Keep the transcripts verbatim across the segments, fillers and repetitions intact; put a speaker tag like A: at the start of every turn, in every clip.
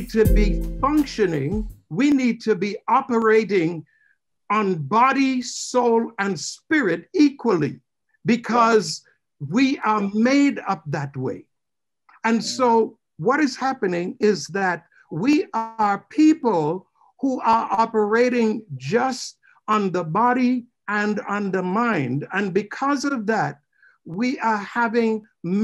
A: need to be functioning, we need to be operating on body, soul, and spirit equally, because we are made up that way. And so what is happening is that we are people who are operating just on the body and on the mind. And because of that, we are having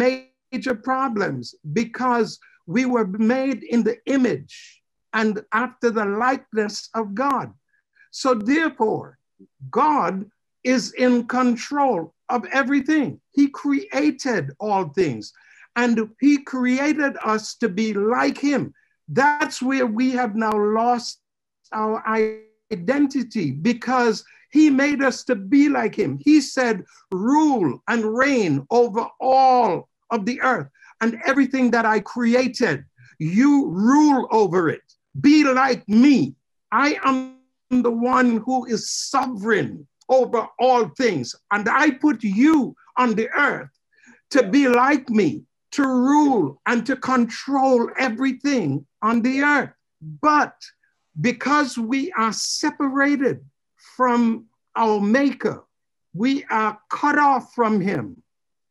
A: major problems, because we were made in the image and after the likeness of God. So therefore, God is in control of everything. He created all things, and he created us to be like him. That's where we have now lost our identity, because he made us to be like him. He said, rule and reign over all of the earth, and everything that I created, you rule over it. Be like me. I am the one who is sovereign over all things. And I put you on the earth to be like me, to rule and to control everything on the earth. But because we are separated from our maker, we are cut off from him.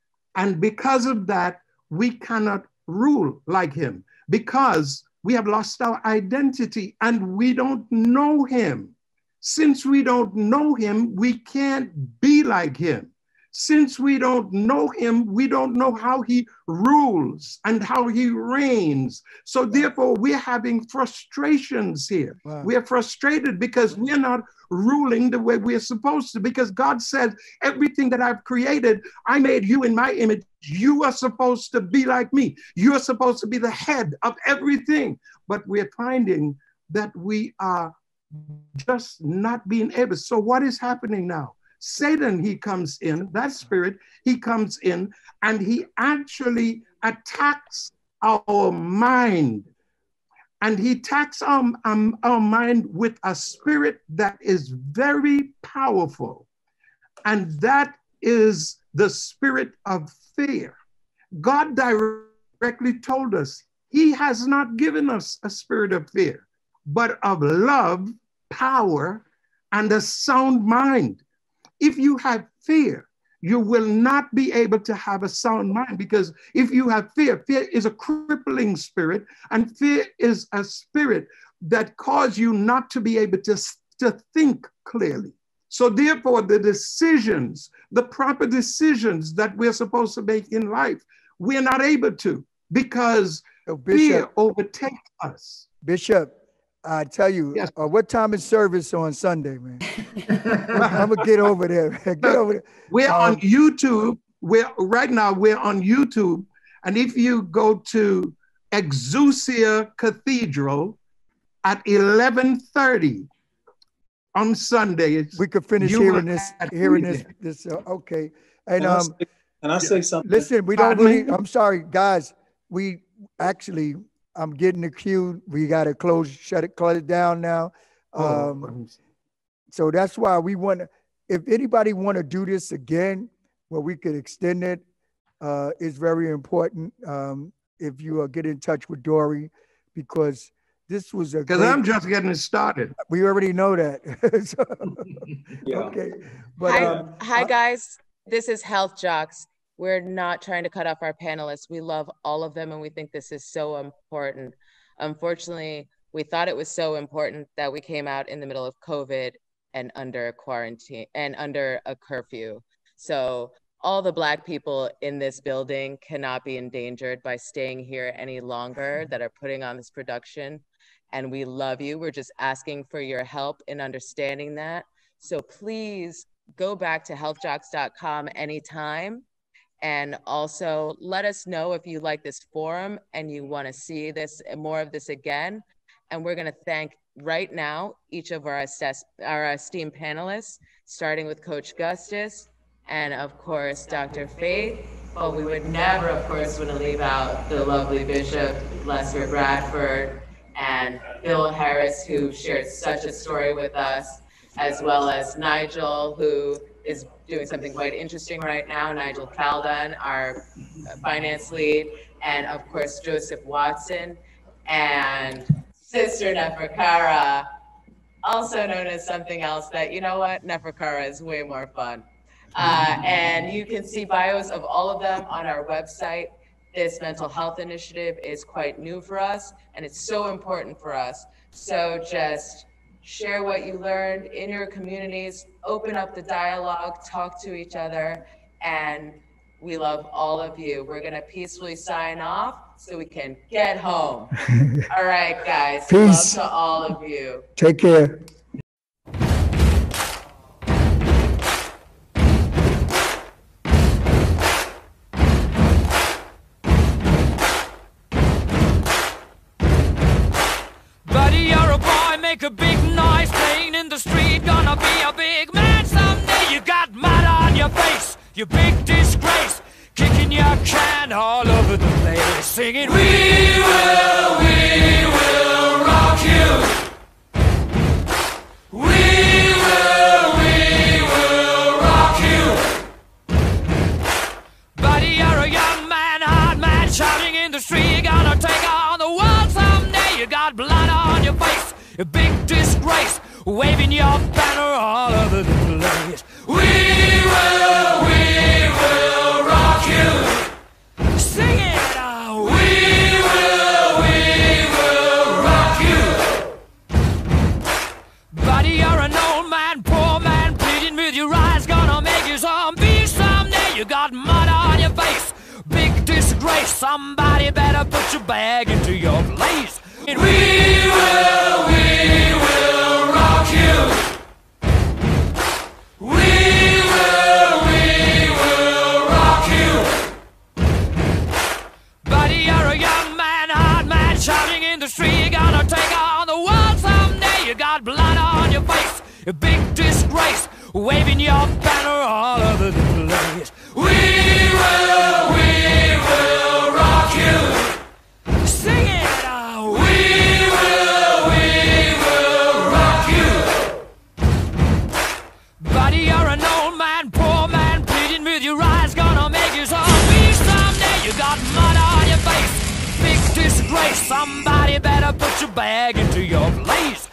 A: And because of that, we cannot rule like him, because we have lost our identity and we don't know him. Since we don't know him, we can't be like him. Since we don't know him, we don't know how he rules and how he reigns. So therefore, we're having frustrations here. Wow. We're frustrated because we're not ruling the way we're supposed to, because God said, everything that I've created, I made you in my image. You are supposed to be like me. You're supposed to be the head of everything. But we're finding that we are just not being able. So what is happening now? Satan, he comes in, that spirit, he comes in and he actually attacks our mind. And he attacks our, um, our mind with a spirit that is very powerful. And that is the spirit of fear. God directly told us he has not given us a spirit of fear, but of love, power, and a sound mind. If you have fear, you will not be able to have a sound mind, because if you have fear, fear is a crippling spirit, and fear is a spirit that causes you not to be able to, to think clearly. So therefore, the decisions, the proper decisions that we're supposed to make in life, we're not able to, because oh, Bishop, fear overtakes us.
B: Bishop, I tell you, yes. uh, what time is service on Sunday, man? I'm gonna get over there. Get over there.
A: We're um, on YouTube. We're right now. We're on YouTube, and if you go to Exousia Cathedral at eleven thirty on Sunday,
B: we could finish hearing this. Hearing this. This uh, okay. And
C: can
B: um,
C: I say, can I say something?
B: Listen, we don't really. I'm sorry, guys. We actually. I'm getting the cue. We got to close, shut it, close it down now. Um, oh. So that's why we want to, if anybody want to do this again, where we could extend it, uh, is very important. Um, if you uh, get in touch with Dory, because this was a
A: Because I'm just getting started.
B: We already know that. So,
C: yeah.
B: Okay. But,
D: hi,
B: um,
D: hi guys. This is HealthJox. We're not trying to cut off our panelists. We love all of them, and we think this is so important. Unfortunately, we thought it was so important that we came out in the middle of COVID and under quarantine and under a curfew. So all the Black people in this building cannot be endangered by staying here any longer that are putting on this production. And we love you. We're just asking for your help in understanding that. So please go back to health jox dot com anytime. And also let us know if you like this forum and you want to see this more of this again. And we're going to thank right now each of our, assess, our esteemed panelists, starting with Coach Gustus and of course, Doctor Faith. But we would never, of course, want to leave out the lovely Bishop Lester Bradford and Bill Harris, who shared such a story with us, as well as Nigel, who is doing something quite interesting right now, Nigel Caldan, our finance lead, and of course, Joseph Watson, and Sister Neferkara, also known as something else that, you know what, Neferkara is way more fun. Uh, and you can see bios of all of them on our website. This mental health initiative is quite new for us, and it's so important for us. So just share what you learned in your communities, open up the dialogue, talk to each other, and we love all of you. We're gonna peacefully sign off so we can get home. All right, guys.
B: Peace.
D: Love to all of you.
B: Take care.
E: Make a big noise playing in the street, gonna be a big man someday. You got mud on your face, you big disgrace, kicking your can all over the place, singing, we will, we will rock you. We will, we will rock you. Buddy, you're a young man, hard man, shouting in the street, you're gonna take on the world someday. You got blood on your face, a big disgrace, waving your banner all over the place. We will, we will rock you. Sing it out. We will, we will rock you. Buddy, you're an old man, poor man, pleading with your eyes, gonna make you zombie someday. You got mud on your face, big disgrace. Somebody better put your bag into your place. And we will, we will rock you. We will, we will rock you. Buddy, you're a young man, hard man, shouting in the street, you're gonna take on the world someday. You got blood on your face, a big disgrace, waving your banner all over the place. We will, we will rock you. Sing it out. We will, we will rock you. Buddy, you're an old man, poor man, pleading with your eyes, gonna make you zombie someday. You got mud on your face, big disgrace. Somebody better put your bag into your place.